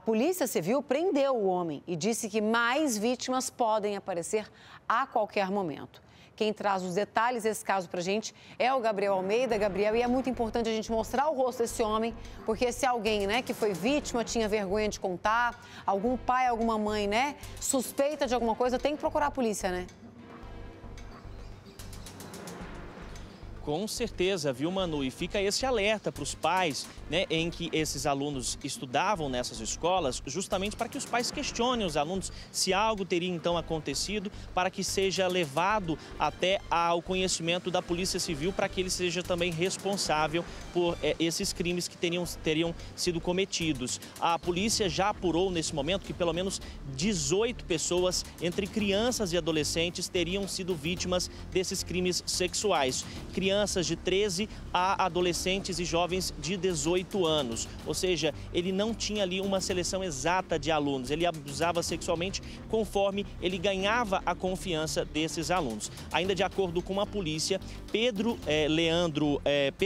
A Polícia Civil prendeu o homem e disse que mais vítimas podem aparecer a qualquer momento. Quem traz os detalhes desse caso pra gente é o Gabriel Almeida. Gabriel, e é muito importante a gente mostrar o rosto desse homem, porque se alguém, que foi vítima, tinha vergonha de contar, algum pai, alguma mãe, suspeita de alguma coisa, tem que procurar a polícia, né? Com certeza, viu, Manu? E fica esse alerta para os pais, em que esses alunos estudavam nessas escolas, justamente para que os pais questionem os alunos se algo teria então acontecido, para que seja levado até ao conhecimento da Polícia Civil, para que ele seja também responsável por esses crimes que teriam sido cometidos. A polícia já apurou nesse momento que pelo menos 18 pessoas, entre crianças e adolescentes, teriam sido vítimas desses crimes sexuais. Crianças de 13 a adolescentes e jovens de 18 anos. Ou seja, ele não tinha ali uma seleção exata de alunos. Ele abusava sexualmente conforme ele ganhava a confiança desses alunos. Ainda de acordo com a polícia, Pedro Leandro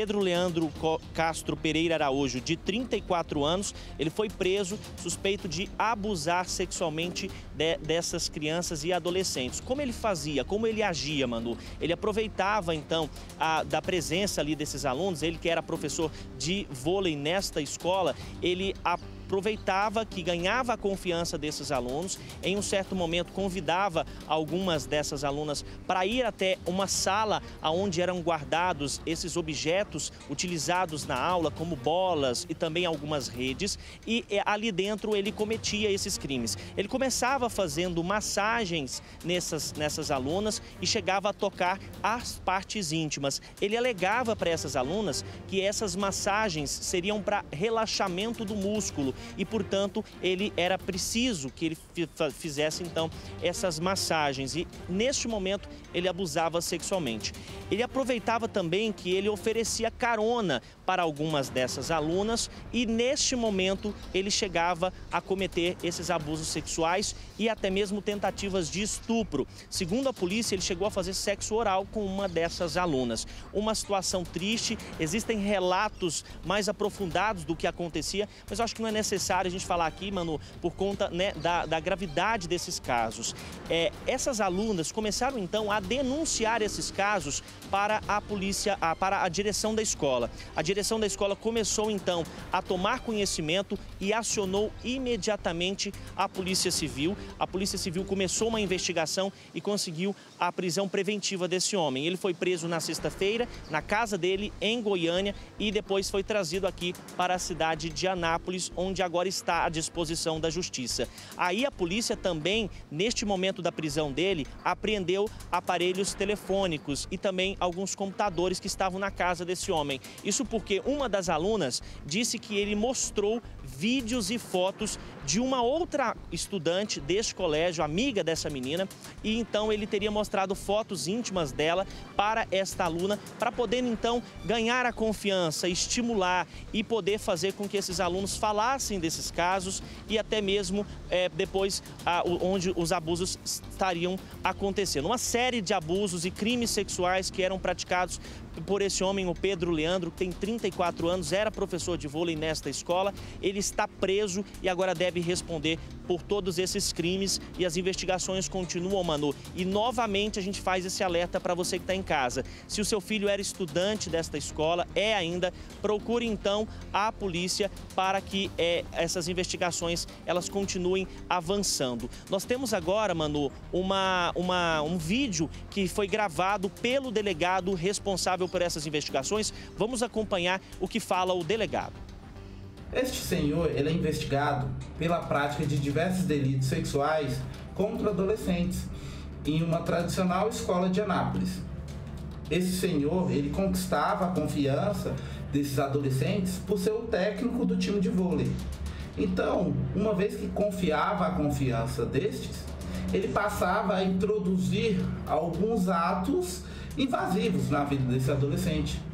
Castro Pereira Araújo, de 34 anos, ele foi preso suspeito de abusar sexualmente dessas crianças e adolescentes. Como ele fazia? Como ele agia, Manu? Ele aproveitava, então, da presença ali desses alunos. Ele que era professor de vôlei nesta escola, ele aproveitava que ganhava a confiança desses alunos. Em um certo momento convidava algumas dessas alunas para ir até uma sala onde eram guardados esses objetos utilizados na aula, como bolas e também algumas redes, e ali dentro ele cometia esses crimes. Ele começava fazendo massagens nessas alunas e chegava a tocar as partes íntimas. Ele alegava para essas alunas que essas massagens seriam para relaxamento do músculo e, portanto, ele era preciso que ele fizesse, então, essas massagens. E, neste momento, ele abusava sexualmente. Ele aproveitava também que ele oferecia carona para algumas dessas alunas e, neste momento, ele chegava a cometer esses abusos sexuais e até mesmo tentativas de estupro. Segundo a polícia, ele chegou a fazer sexo oral com uma dessas alunas. Uma situação triste, existem relatos mais aprofundados do que acontecia, mas eu acho que não é necessário a gente falar aqui, Manu, por conta da gravidade desses casos. Essas alunas começaram, então, a denunciar esses casos para a polícia, para a direção da escola. A direção da escola começou, então, a tomar conhecimento e acionou imediatamente a Polícia Civil. A Polícia Civil começou uma investigação e conseguiu a prisão preventiva desse homem. Ele foi preso na sexta-feira, na casa dele, em Goiânia, e depois foi trazido aqui para a cidade de Anápolis, onde agora está à disposição da Justiça. Aí a polícia também, neste momento da prisão dele, apreendeu aparelhos telefônicos e também alguns computadores que estavam na casa desse homem. Isso porque uma das alunas disse que ele mostrou vídeos e fotos de uma outra estudante deste colégio, amiga dessa menina, e então ele teria mostrado fotos íntimas dela para esta aluna, para poder então ganhar a confiança, estimular e poder fazer com que esses alunos falassem desses casos e até mesmo depois onde os abusos estariam acontecendo. Uma série de abusos e crimes sexuais que eram praticados por esse homem, o Pedro Leandro, que tem 34 anos, era professor de vôlei nesta escola. Ele está preso e agora deve responder por todos esses crimes e as investigações continuam, Manu. E novamente a gente faz esse alerta para você que está em casa. Se o seu filho era estudante desta escola, ainda, procure então a polícia para que essas investigações elas continuem avançando. Nós temos agora, Manu, um vídeo que foi gravado pelo delegado responsável por essas investigações. Vamos acompanhar o que fala o delegado. Este senhor, ele é investigado pela prática de diversos delitos sexuais contra adolescentes em uma tradicional escola de Anápolis. Esse senhor, ele conquistava a confiança desses adolescentes por ser o técnico do time de vôlei. Então, uma vez que confiava a confiança destes, ele passava a introduzir alguns atos invasivos na vida desse adolescente.